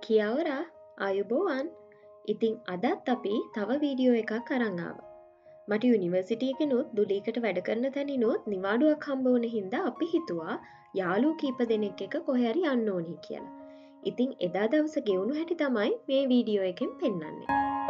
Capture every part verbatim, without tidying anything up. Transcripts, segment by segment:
කියවරා Ayubowan. ඉතින් අදත් අපි තව වීඩියෝ එකක් අරන් ආවා. මට යුනිවර්සිටි එකනොත් දුලීකට වැඩ කරන තැනිනොත් නිවාඩුවක් හම්බ වුණ හින්දා අපි හිතුවා යාළුවෝ කීප දෙනෙක් එක්ක කොහේ හරි යන්න ඕනි කියලා. ඉතින් එදා දවස ගෙවුණු හැටි තමයි මේ වීඩියෝ එකෙන් පෙන්වන්නේ.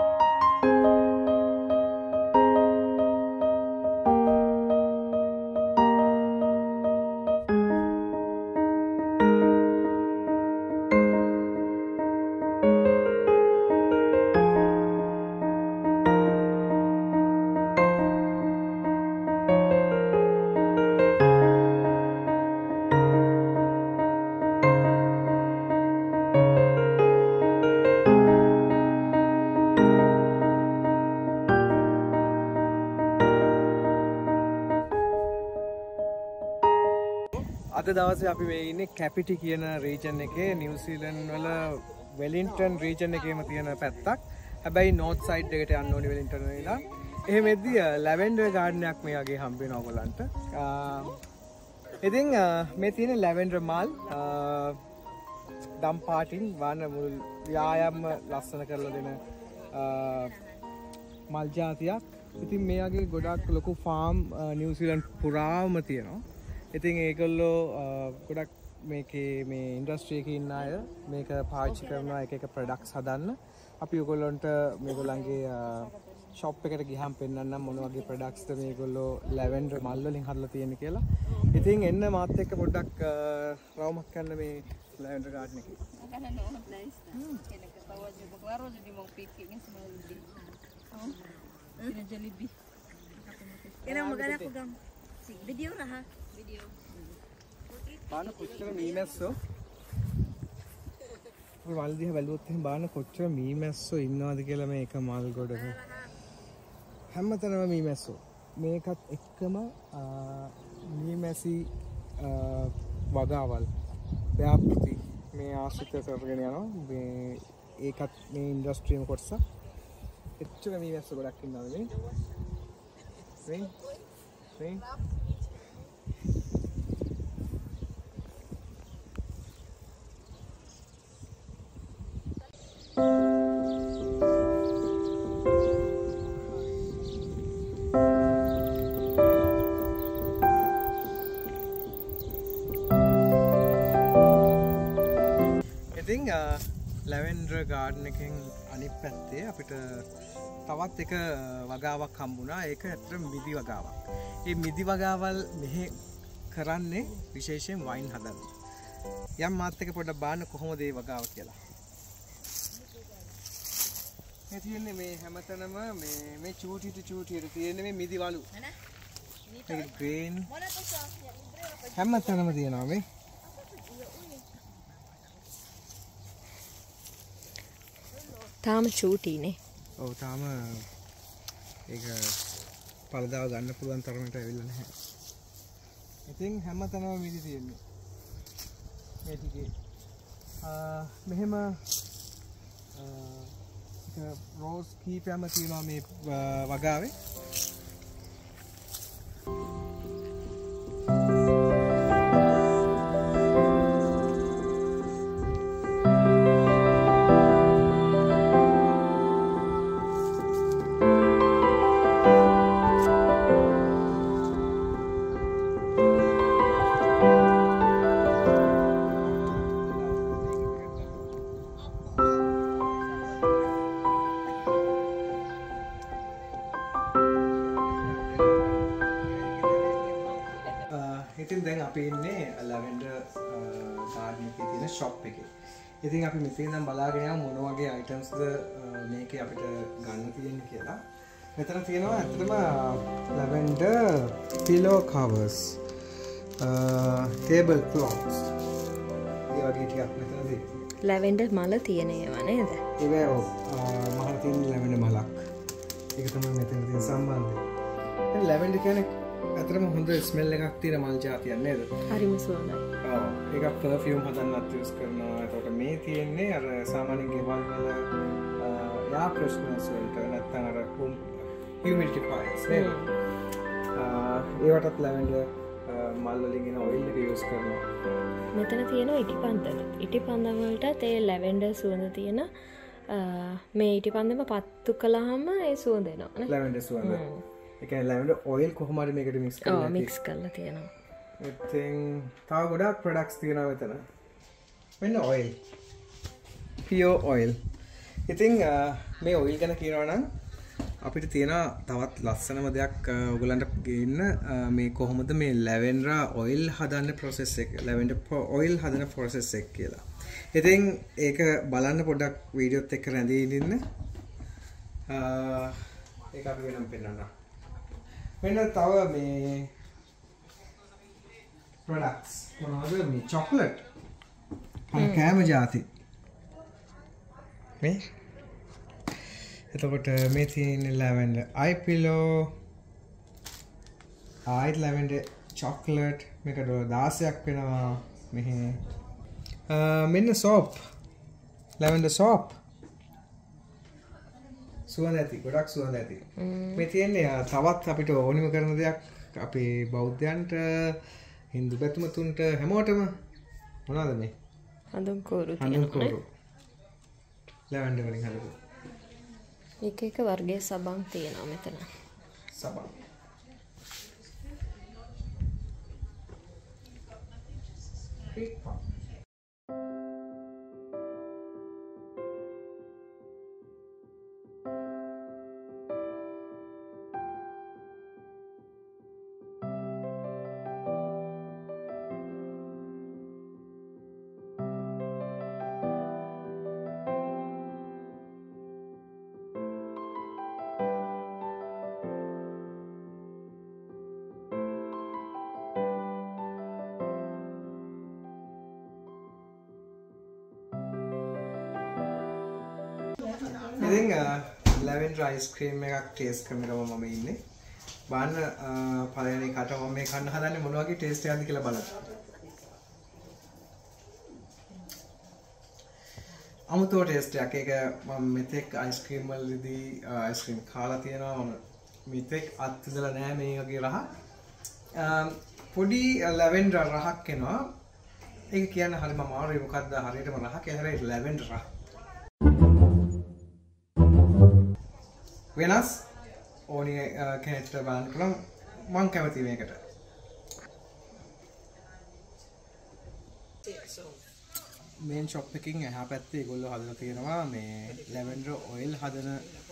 අද දවසේ අපි මේ ඉන්නේ කැපිටි කියන රීජන් එකේ නිව්සීලන්ත වල වෙලින්ටන් රීජන් එකේම තියෙන පැත්තක්. හැබැයි නෝත් සයිඩ් එකට යන්න ඕනේ වෙලින්ටන් වෙලා. එහෙම එද්දි ලැවෙන්ඩර් ගාඩන් එකක් මේ වගේ හම්බ වෙනවා ඔයගලන්ට. ඉතින් මේ තියෙන ලැවෙන්ඩර් මල් දම් පාටින් වන මුල් ව්‍යායාම ලස්සන කරලා දෙන මල් జాතියක්. ඉතින් මේ වගේ ගොඩක් ලොකු ෆාම් නිව්සීලන්ත පුරාම තියෙනවා. ඉතින් ඒගොල්ලෝ ගොඩක් මේකේ මේ ඉන්ඩස්ට්‍රි එකේ ඉන්න අය මේක පාවිච්චි කරනවා එක එක ප්‍රොඩක්ට්ස් හදන්න. අපි ඔයගොල්ලන්ට මේගොල්ලන්ගේ ෂොප් එකට ගිහම පෙන්නන්නම් මොන වගේ ප්‍රොඩක්ට්ස්ද මේගොල්ලෝ ලැවෙන්ඩර් මල් වලින් හදලා තියෙන්නේ කියලා. ඉතින් එන්න මාත් එක්ක පොඩ්ඩක් රවුමක් කරන්න මේ ලැවෙන්ඩර් ගාඩන් එකේ. Video lah, video. Baana කොච්චර මීමැස්සෝ මේ මල් දිහා බැලුවොත් එහෙනම් බාන කොච්චර මීමැස්සෝ ඉන්නවද කියලා මේක මල් ගොඩක හැමතැනම මීමැස්සෝ මේකත් එක්කම මීමැසි වගාවල් ව්‍යාපෘති මේ ආශ්‍රිත කරගෙන යනවා මේ ඒකත් මේ ඉන්ඩස්ට්‍රියම කොටස එච්චර මීමැස්සෝ ගොඩක් ඉන්නවද මේ මේ මේ ඉතින් ලැවෙන්ඩර් ගාඩන් එකෙන් අනිත් පැත්තේ අපිට තවත් එක වගාවක් හම්බුණා. ඒක ඇත්තටම මිදි වගාවක්. මේ මිදි වගාවල් මෙහි කරන්නේ විශේෂයෙන් වයින් හදන්න. යම් මාත් එක පොඩ්ඩක් බලන්න කොහොමද මේ වගාව කියලා. මේ තියෙන්නේ මේ හැමතැනම මේ මේ චූටිට චූටියට තියෙන්නේ මේ මිදි වලු. මේ ග්‍රීන් හැමතැනම තියෙනවා මේ. තාම චූටිනේ. ඔව් තාම ඒක පළදාව ගන්න පුළුවන් තරමට ඇවිල්ලා නැහැ. ඉතින් හැමතැනම මිදි තියෙන්නේ. මේ ටිකේ ආ මෙහෙම ඒක රෝස් කීපයක්ම තියෙනවා මේ වගාවේ. ඉතින් දැන් අපි ඉන්නේ ලැවෙන්ඩර් ගාඩන් එකේ තියෙන ෂොප් එකේ. ඉතින් අපි මෙතන ඉඳන් බලාගෙන යමු මොන වගේ අයිටම්ස්ද මේකේ අපිට ගන්න තියෙන්නේ කියලා. මෙතන තියෙනවා ඇත්තටම ලැවෙන්ඩර් පිලෝ කවර්ස්, ටේබල් ක්ලොත්ස්. ඒ වගේ ටිකක් මෙතන තියෙනවා. ලැවෙන්ඩර් මල තියෙන ඒවා නේද? ඒවා ඔව් මහල තියෙන ලැවෙන්ඩර් මලක්. ඒක තමයි මෙතන තියෙන සම්බන්ධය. දැන් ලැවෙන්ඩර් කියන්නේ ඇත්තටම හොඳ ස්මෙල් එකක් තියෙන මල් జాතියක් නේද? හරිම සුවඳයි. ඔව්. ඒක පර්ෆියුම් හදන්නත් යූස් කරනවා. ඒකට මේ තියෙන්නේ අර සාමාන්‍ය ගෙවල් වල යා ප්‍රශ්නස් වලට නැත්නම් අර හියුමිඩිෆයර්ස් නේද? ඒවටත් ලැවෙන්ඩර් මල් වලින් එන ඔයිල් එක යූස් කරනවා. මෙතන තියෙනවා ඉටිපන්දම. ඉටිපන්දම වලට ඒ ලැවෙන්ඩර් සුවඳ තියෙන මේ ඉටිපන්දම පත්තු කළාම ඒ සුවඳ එනවා නේ. ලැවෙන්ඩර් සුවඳ. ඒ කියන්නේ ලැවෙන්ඩර් ඔයිල් කොහොම හරි මේකට මික්ස් කරලා ඔව් මික්ස් කරලා තියෙනවා. ඉතින් තව ගොඩාක් ප්‍රොඩක්ට්ස් තියෙනවා මෙතන. මෙන්න ඔයිල්. පියෝ ඔයිල්. ඉතින් මේ ඔයිල් ගැන කියනවා නම් අපිට තියෙන තවත් ලස්සනම දෙයක් ඔයගලන්ට ගේන්න මේ කොහොමද මේ ලැවෙන්ඩර් ඔයිල් හදන්න process එක ලැවෙන්ඩර් ඔයිල් හදන process එක කියලා. ඉතින් ඒක බලන්න පොඩ්ඩක් වීඩියෝත් එක්ක රැඳී ඉන්න. ඒක අපි වෙනම පෙන්නන්න. මෙන්න තව මේ products මොනවද මේ chocolate. අර කෑම જાති. මේ එතකොට මේ තියෙන ලැවෙන්ඩර් අයි පිලෝ ආයිත් ලැවෙන්ඩර් චොක්ලට් මේක ඩොලර් දාසයක් වෙනවා මෙහි මෙන්න සෝප් ලැවෙන්ඩර් සෝප් සුවඳ ඇති ගොඩක් සුවඳ ඇති මේ තියෙන්නේ තවත් අපිට ඕනිම කරන දෙයක් අපේ බෞද්ධයන්ට හින්දු බැතිමතුන්ට හැමෝටම මොනවද මේ හඳුන් කෝරු හඳුන් කෝරු ලැවෙන්ඩර් වලින් හදපු එක එක වර්ගයේ සබන් තියෙනවා මෙතන. සබන්. ඉතින් ලැවෙන්ඩර් අයිස්ක්‍රීම් එකක් ටේස්ට් කරන ගමන් මම ඉන්නේ. බලන්න පළවෙනි කට මම මේ කන්න හදන්නේ මොන වගේ ටේස්ට් එකක්ද කියලා බලන්න. අමුතුව ටේස්ට් එකක්. ඒක මම මෙතෙක් අයිස්ක්‍රීම් වලදී අයිස්ක්‍රීම් කාලා තියෙනවා. මම මෙතෙක් අත්විඳලා නැහැ මේ වගේ රහ. පොඩි ලැවෙන්ඩර් රහක් එනවා. ඒක කියන්න හරියම අමාරුයි. මොකද්ද හරියටම රහ කියලා. හැබැයි ලැවෙන්ඩර් රහ. වෙනස් ඕනි කෙනෙක්ට බලන්න පුළුවන් මං කැමති මේකට. මේන් ෂොප් එකකින් එහා පැත්තේ ඒගොල්ලෝ හදලා තියෙනවා මේ ලැවෙන්ඩර් ඔයිල් හදන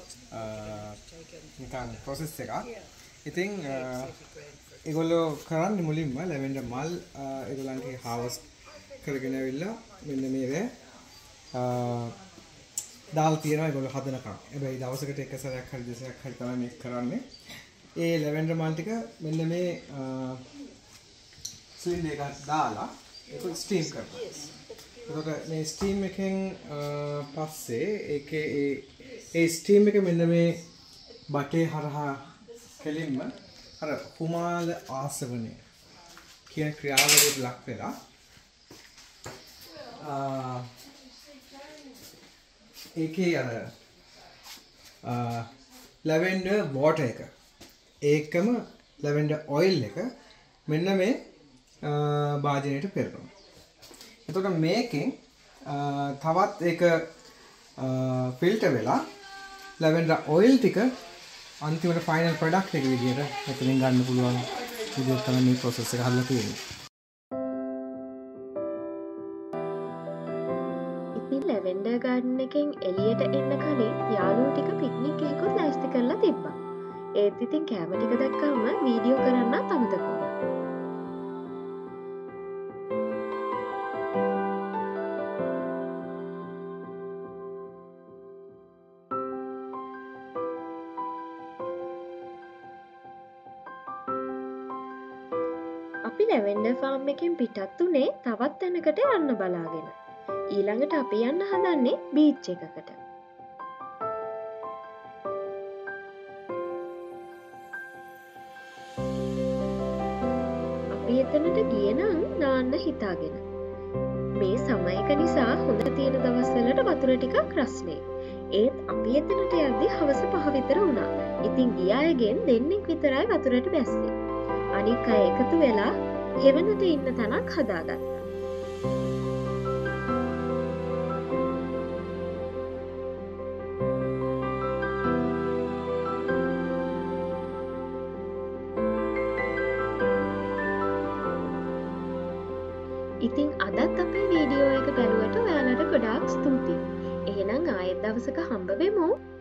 නිකන් process එකක්. ඉතින් ඒගොල්ලෝ කරන්නේ මුලින්ම ලැවෙන්ඩර් මල් ඒගොල්ලන්ගේ harvest කරගෙන ඇවිල්ලා මෙන්න මේක දාල් තියෙනවා ඒගොල්ලෝ හදනකම්. හැබැයි දවසකට එක සැරයක් හරි දෙසරයක් හරි තමයි මේක කරන්නේ. ඒ ලැවෙන්ඩර් මල් ටික මෙන්න මේ සිලින්ඩර් එකකට දාලා ඒක ස්ටීම් කරනවා. එතකොට මේ ස්ටීම් එකෙන් පස්සේ ඒකේ ඒ ඒ ස්ටීම් එක මෙන්න මේ බටේ හරහා කෙලින්ම අර කුමාල ආසවණය කියන ක්‍රියාවලියට ලක් වෙලා ඒකේ අර ලැවෙන්ඩර් වෝටර් එක ඒකම ලැවෙන්ඩර් ඔයිල් එක මෙන්න මේ භාජනයට පෙරනවා. එතකොට මේකෙන් තවත් ඒක ෆිල්ටර් වෙලා ලැවෙන්ඩර් ඔයිල් ටික අන්තිමට ෆයිනල් ප්‍රොඩක්ට් එක විදියට මෙතනින් ගන්න පුළුවන් විදිහට තමයි මේ process එක හදලා තියෙන්නේ. ලැවෙන්ඩර් ගාඩන් එකෙන් එළියට එන්න කලින් යාළුවෝ ටික පික්නික් එකකුත් ලෑස්ති කරලා තිබ්බා. ඒත් ඉතින් කෑම ටික දැක්කම වීඩියෝ කරන්නත් අමතක වුණා. අපි ලැවෙන්ඩර් ෆාම් එකෙන් පිටත් උනේ තවත් තැනකට යන්න බලාගෙන. ඊළඟට අපි යන්න හදන්නේ බීච් එකකට. අපි එතනට ගියේ නම් නාන්න හිතාගෙන. මේ සමයක නිසා හොඳ තියෙන දවස්වලට වතුර ටිකක් රස්නේ. ඒත් අපි එතනට යද්දී හවස පහ විතර වුණා. ඉතින් ගිය අයගෙන් දෙන්නෙක් විතරයි වතුරට බැස්සේ. අනික් අය එකතු වෙලා හෙවනට ඉන්න තැනක් හදාගත්තා. ඉතින් අදත් අපේ වීඩියෝ එක බැලුවට ඔයාලට ගොඩාක් ස්තුතියි. එහෙනම් ආයෙත් දවසක හම්බ වෙමු.